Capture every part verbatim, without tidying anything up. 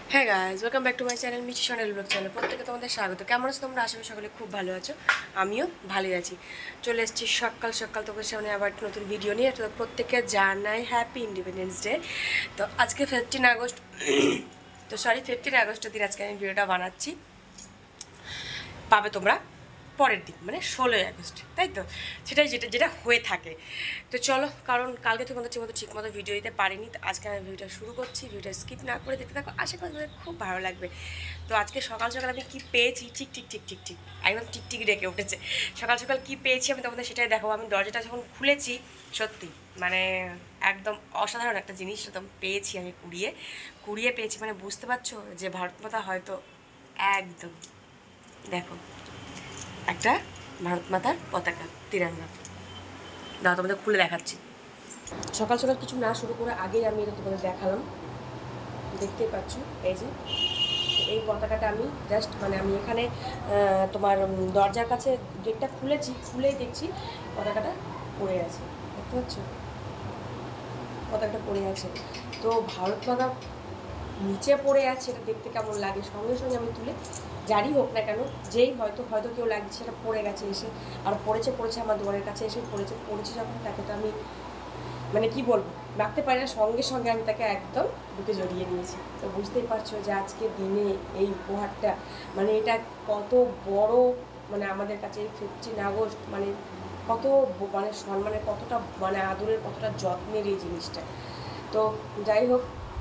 হ্যাঁ guys, welcome back to my channel Michi Sonali blog channel. প্রত্যেকে তোমাদের স্বাগত। কেমন আছো তোমরা? আশা করি সকলে খুব ভালো আছো, আমিও ভালোই আছি। চলে এসেছি সকাল সকাল তোমাদের সামনে আবার একটা নতুন ভিডিও নিয়ে। তো প্রত্যেকে জানাই হ্যাপি ইন্ডিপেন্ডেন্স ডে। তো আজকে ফিফটিন আগস্ট তো সরি ফিফটিন আগস্টের দিন আজকে আমি ভিডিওটা বানাচ্ছি, পাবে তোমরা পরের দিন, মানে ষোলোই আগস্ট, তাই তো? সেটাই যেটা যেটা হয়ে থাকে। তো চলো, কারণ কালকে তোমাদের ঠিক মতো ঠিক মতো ভিডিও দিতে পারিনি, তো আজকে আমি ভিডিওটা শুরু করছি। ভিডিওটা স্কিপ না করে দেখতে থাকো, আশা করি তোমাদের খুব ভালো লাগবে। তো আজকে সকাল সকাল আমি কী পেয়েছি, ঠিক ঠিক ঠিক ঠিক ঠিক একদম টিকটিক ডেকে উঠেছে। সকাল সকাল কী পেয়েছি আমি তোমাদের সেটাই দেখাবো। আমি দরজাটা যখন খুলেছি, সত্যি মানে একদম অসাধারণ একটা জিনিস একদম পেয়েছি আমি, কুড়িয়ে কুড়িয়ে পেয়েছি। মানে বুঝতে পারছো যে ভারত মাতা হয়তো একদম, দেখো একটা ভারত মাতার পতাকা, তিরঙ্গা। দাও তোমাদের খুলে দেখাচ্ছি। সকাল সকাল কিছু না শুরু করে আগেই আমি এটা তোমাদের দেখালাম, দেখতেই পাচ্ছ। এই যে এই পতাকাটা আমি জাস্ট মানে আমি এখানে তোমার দরজার কাছে গেটটা খুলেছি, খুলেই দেখছি পতাকাটা পড়ে আছে, দেখতে পাচ্ছ? পতাকাটা পড়ে আছে। তো ভারত মাতা নিচে পড়ে আছে, এটা দেখতে কেমন লাগে। সঙ্গে সঙ্গে আমি তুলে, যারই হোক না কেন, যেই হয়তো হয়তো কেউ লাগছে, সেটা পড়ে গেছে এসে, আর পড়েছে পড়েছে আমার দুয়ারের কাছে এসে পড়েছে পড়েছে যখন, তাকে তো আমি মানে কি বলবো, রাখতে পারি না। সঙ্গে সঙ্গে আমি তাকে একদম বুকে জড়িয়ে নিয়েছি। তো বুঝতেই পারছো যে আজকে দিনে এই উপহারটা, মানে এটা কত বড়, মানে আমাদের কাছে এই ফিফটিন আগস্ট মানে কত মানে সম্মানের, কতটা মানে আদরের, কতটা যত্নের এই জিনিসটা। তো যাই হোক,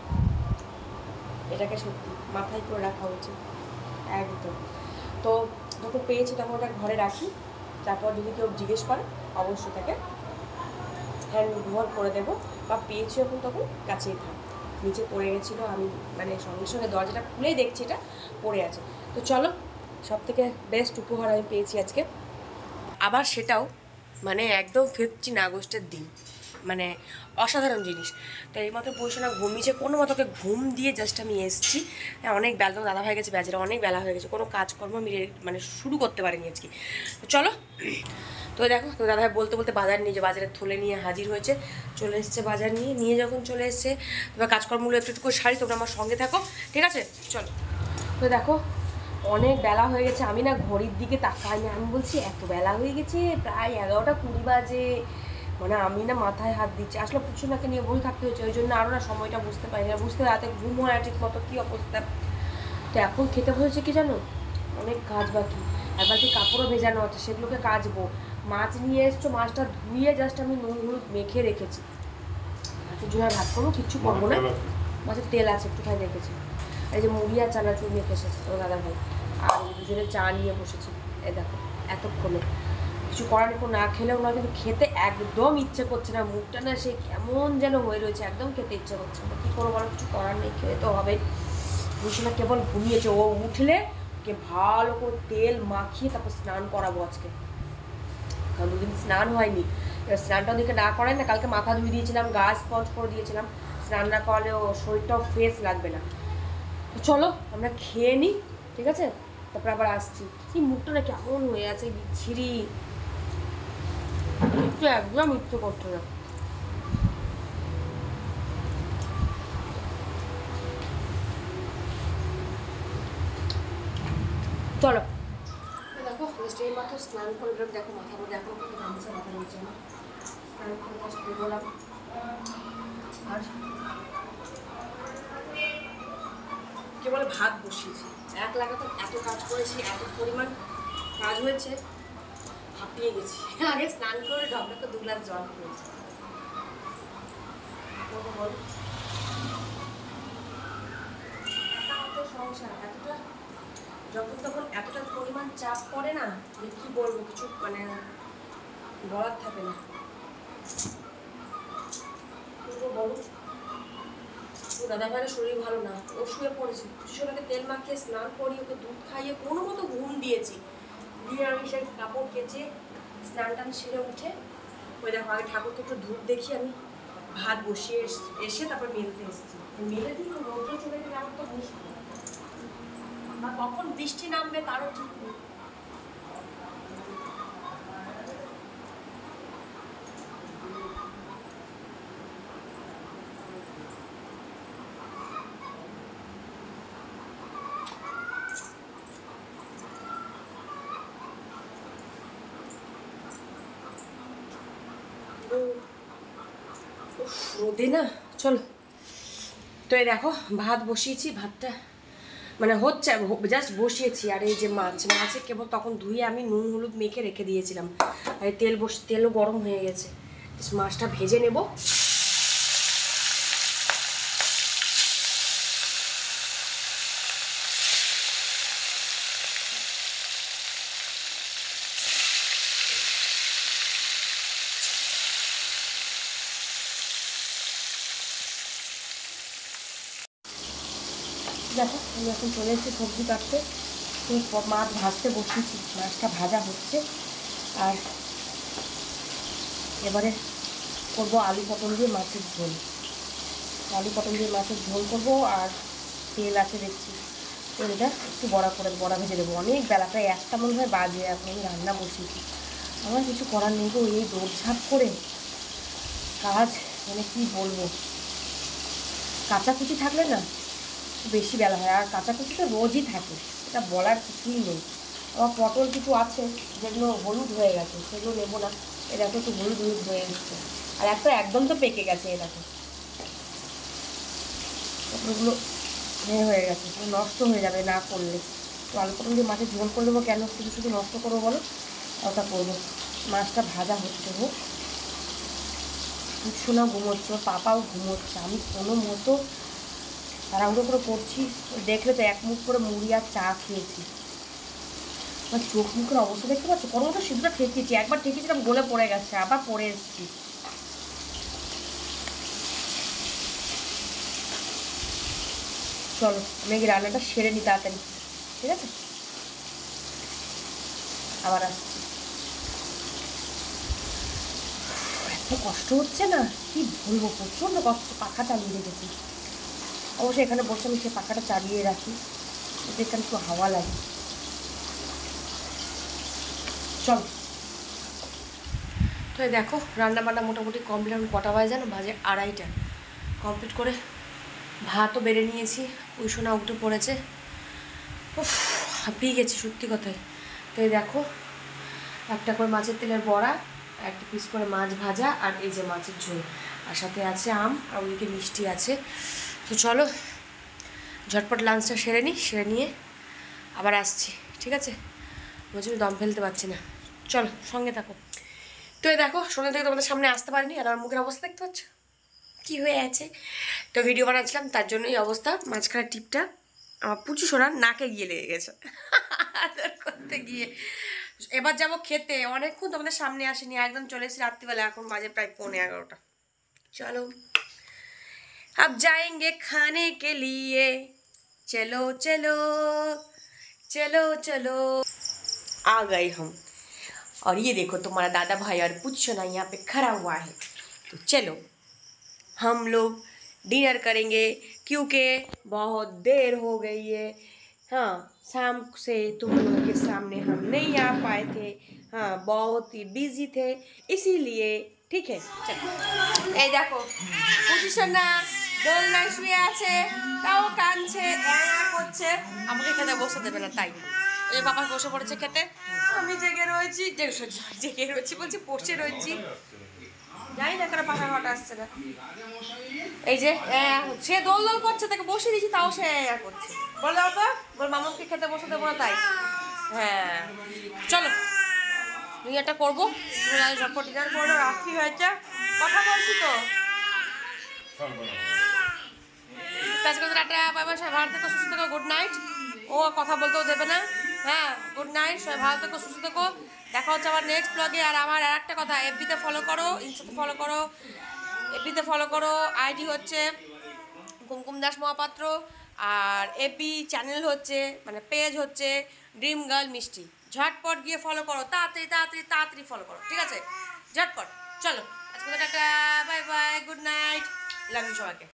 এটাকে সত্যি মাথায় করে রাখা উচিত একদম। তো যখন পেয়েছি তখন ওটা ঘরে রাখি, তারপর যদি কেউ জিজ্ঞেস করে অবশ্যই তাকে হ্যান্ড ওভার করে দেবো, বা পেয়েছি যখন তখন কাছেই থাক। নিচে পড়ে গেছিলো, আমি মানে সঙ্গে সঙ্গে দরজাটা খুলেই দেখছি এটা পড়ে আছে। তো চলো, সব থেকে বেস্ট উপহার আমি পেয়েছি আজকে, আবার সেটাও মানে একদম ফিফটিন আগস্টের দিন, মানে অসাধারণ জিনিস। তো এই মতো বসে না ঘুমিয়েছে, কোনো মতোকে ঘুম দিয়ে জাস্ট আমি এসেছি। হ্যাঁ, অনেক বেলা তো দাদা হয়ে গেছে, বাজারে অনেক বেলা হয়ে গেছে, কোনো কাজকর্ম আমি মানে শুরু করতে পারিনি আজকে। তো চলো, তো দেখো তো দাদা বলতে বলতে বাজার নিয়ে যে বাজারে থলে নিয়ে হাজির হয়েছে, চলে এসছে বাজার নিয়ে। নিয়ে যখন চলে এসছে, তোমার কাজকর্মগুলো একটু একটু করে সারি, তোমরা আমার সঙ্গে থাকো, ঠিক আছে? চলো। তো দেখো অনেক বেলা হয়ে গেছে, আমি না ঘড়ির দিকে তাকাইনি, আমি বলছি এত বেলা হয়ে গেছে, প্রায় এগারোটা কুড়ি বাজে। মানে আমি না মাথায় হাত দিচ্ছি, আসলে পুচুনাকে নিয়ে বসে থাকতে হচ্ছে, ওই জন্য আরও না সময়টা বুঝতে পারি না, বুঝতে রাতে ঘুম হয় না ঠিক মতো, কী অবস্থা। তো এখন খেতে বসেছে কি জানো, অনেক কাজ বাকি, আর বাকি কাপড়ও ভেজানো আছে, সেগুলোকে কাচবো। মাছ নিয়ে এসছো, মাছটা ধুয়ে জাস্ট আমি নুন হলুদ মেখে রেখেছি। মাছের জন্য ভাত করবো, কিচ্ছু করবো না। মাছের তেল আছে একটুখানি রেখেছি। এই যে মুড়ি আর চানাচুর মেখে এসেছে ও দাদা ভাই, আর দুজনে চা নিয়ে বসেছি। এই দেখো এতক্ষণে কিছু করার নেই, না খেলেও না, কিন্তু খেতে একদম ইচ্ছে করছে না, মুখটা না সে কেমন যেন হয়ে রয়েছে, একদম খেতে ইচ্ছে করছে না। কী করবো বলো, কিছু করার নেই, খেতে তো হবে। ভূষণা কেবল ঘুমিয়েছে, ও উঠলে ওকে ভালো করে তেল মাখিয়ে তারপর স্নান করাবো আজকে, কারণ দুদিন স্নান হয়নি। এবার স্নানটা ওদিকে না করাই না, কালকে মাথা ধুয়ে দিয়েছিলাম, গা স্পঞ্জ করে দিয়েছিলাম, স্নান না করালে ও শরীরটাও ফ্রেশ লাগবে না। তো চলো আমরা খেয়ে নিই, ঠিক আছে? তারপর আবার আসছি। এই মুখটা না কেমন হয়ে আছে, বিচ্ছিরি, একটু একদম ইচ্ছে করছে না। চলো দেখো, এই মাত্র স্নান করে দেখো মাথার মধ্যে এখন কিন্তু গামছা মাথা নিচে না, স্নান করে জাস্ট বেরোলাম। আর কে বলে ভাত বসিয়েছি, এক লাগাতে এত কাজ করেছি, এত পরিমাণ কাজ হয়েছে, হাঁপিয়ে গেছি। আগে স্নান করে ঢকঢকে দু গ্লাস জল খেয়েছি। বল, এত সংসার, এতটা যখন তখন এতটা পরিমাণ চাপ পড়ে না, যে কী বলবো, কিছু মানে বলার থাকে না। বলো, ও দাদা ভাইয়ের শরীর ভালো না, ও শুয়ে পড়েছে, ওকে তেল মাখিয়ে স্নান করিয়ে ওকে দুধ খাইয়ে কোনো মতো ঘুম দিয়েছি, দিয়ে আমি সেই কাপড় কেচে স্নান টান সেরে উঠে ওই দেখো আগে ঠাকুরকে একটু ধূপ দেখি, আমি ভাত বসিয়ে এসে তারপর মেলতে এসেছি। মেলে দিই রৌদ্র চলে গেলে আমার তো মুশকিল, বা কখন বৃষ্টি নামবে তারও ঠিক নেই। রোদে না, চলো। তো এই দেখো ভাত বসিয়েছি, ভাতটা মানে হচ্ছে, জাস্ট বসিয়েছি। আর এই যে মাছ, মাছে কেবল তখন ধুয়ে আমি নুন হলুদ মেখে রেখে দিয়েছিলাম। আর তেল বস তেলও গরম হয়ে গেছে, মাছটা ভেজে নেব। দেখো আমি এখন চলে এসেছি সবজি কাটতে, মাছ ভাজতে বসিয়েছি, মাছটা ভাজা হচ্ছে। আর এবারে করবো আলু পটল দিয়ে মাছের ঝোল, আলু পটল দিয়ে মাছের ঝোল করবো। আর তেল আছে দেখছি, তেলটা একটু বড়া করে বড়া ভেজে দেবো। অনেক বেলা, প্রায় একটা মনে হয় বাজে, এখন আমি রান্না বসিয়েছি। আমার কিছু করার নেই গো, এই দৌড়ঝাঁপ করে কাজ, মানে কি বলবো। কাঁচাকুচি থাকলে না বেশি বেলা হয়, আর কাঁচাকুচি তো রোজই থাকে, এটা বলার কিছুই নেই। আবার পটল কিছু আছে যেগুলো হলুদ হয়ে গেছে, সেগুলো নেবো না। এ দেখো একটু হলুদ হলুদ হয়ে এসছে। আর একটা একদম তো পেকে গেছে, এ দেখো পটলগুলো ইয়ে হয়ে গেছে, নষ্ট হয়ে যাবে না করলে। তো আলু পটল দিয়ে মাছের ঝোল করে দেবো, কেন শুধু শুধু নষ্ট করবো বলো, ওটা করবো। মাছটা ভাজা হচ্ছে হোক। শোনা ঘুমোচ্ছে, ওর পাপাও ঘুমোচ্ছে, আমি কোনো মতো তাড়াহুড়ো করে করছি। দেখলে তো এক মুখ করে মুড়ি আর চা খেয়েছি। আমার চোখ মুখের অবস্থা দেখতে পাচ্ছ, কোনো মতো সিদ্ধটা ঠেকিয়েছি, একবার ঠেকিয়েছিলাম গলে পড়ে গেছে, আবার পড়ে এসেছি। চলো আমি এই রান্নাটা সেরে নিই তাড়াতাড়ি, ঠিক আছে? আবার আসছি। এত কষ্ট হচ্ছে না, কি বলবো, প্রচণ্ড কষ্ট। পাখা চালিয়ে রেখেছি, অবশ্যই এখানে বসে আমি সে পাখাটা চালিয়ে রাখি, এতে এখানে একটু হাওয়া লাগে। চল। তো দেখো রান্না বান্না মোটামুটি কমপ্লিট। আমি কটা বাজে জানো, বাজে আড়াইটা। কমপ্লিট করে ভাতও বেড়ে নিয়েছি, ওই সোনা উঠে পড়েছে। উফ, হাঁপিয়ে গেছি সত্যি কথায়। তো এই দেখো একটা করে মাছের তেলের বড়া, একটা পিস করে মাছ ভাজা, আর এই যে মাছের ঝোল, আর সাথে আছে আম, আর ওইদিকে মিষ্টি আছে। তো চলো ঝটপট লাঞ্চটা সেরে নিই, সেরে নিয়ে আবার আসছি, ঠিক আছে? বলছি আমি দম ফেলতে পারছি না, চলো সঙ্গে থাকো। তো এই দেখো সন্ধ্যা থেকে তোমাদের সামনে আসতে পারিনি, আর আমার মুখের অবস্থা দেখতে পাচ্ছ কী হয়ে আছে। তো ভিডিও বানাচ্ছিলাম, তার জন্য এই অবস্থা। মাঝখানে টিপটা আমার পুচু সোনার নাকে গিয়ে লেগে গেছে আদর করতে গিয়ে। এবার যাবো খেতে, অনেকক্ষণ তোমাদের সামনে আসেনি, একদম চলে এসেছি রাত্রিবেলা, এখন বাজে প্রায় পৌনে এগারোটা। चलो अब जाएंगे खाने के लिए, चलो चलो चलो चलो। आ गए हम, और ये देखो तुम्हारा दादा भाई और पुच्छना यहाँ पे खड़ा हुआ है। तो चलो हम लोग डिनर करेंगे, क्योंकि बहुत देर हो गई है। हाँ, शाम से तुम लोगों के सामने हम नहीं आ पाए थे, हाँ बहुत ही बिजी थे, इसीलिए। ঠিক আছে, এই দেখো পুচিশন না দোলনায় শুয়ে আছে, তাও কাঁদছে, অ্যা করছে, আমাকে খেতে বসে দেবে না, তাই ওই বাবা বসে পড়েছে খেতে। আমি জেগে রয়েছি, জেগে রয়েছি বলছি, বসে রয়েছি, জানি না কেন পাখা হট আসছে না। এই যে সে দোল দোল করছে, তাকে বসে দিয়েছি, তাও সে অ্যা করছে। বল দাও তো, বল মামুকে খেতে বসে দেবো না, তাই। হ্যাঁ চলো ডিনারটা করবো, ঝটপট ডিনার করবো, রাত্রি হয়েছে, কথা বলছি তো। টাটা, বাই বাই, সবাই ভালো থেকো, সুস্থ থেকো, গুড নাইট। ও কথা বলতেও দেবে না। হ্যাঁ গুড নাইট, সবাই ভালো থেকো, সুস্থ থেকো, দেখা হচ্ছে আমার নেক্সট ব্লগে। আর আমার আর একটা কথা, এফবিতে ফলো করো, ইনস্টাতে ফলো করো। এফবিতে ফলো করো, আইডি হচ্ছে কুমকুম দাস মহাপাত্র, আর এফবি চ্যানেল হচ্ছে মানে পেজ হচ্ছে ড্রিম গার্ল মিষ্টি। ঝটপট গিয়ে ফলো করো, তাড়াতাড়ি তাড়াতাড়ি তাড়াতাড়ি ফলো করো, ঠিক আছে? ঝটপট চলো, আজকে tata, bye bye, good night, love you সবাইকে।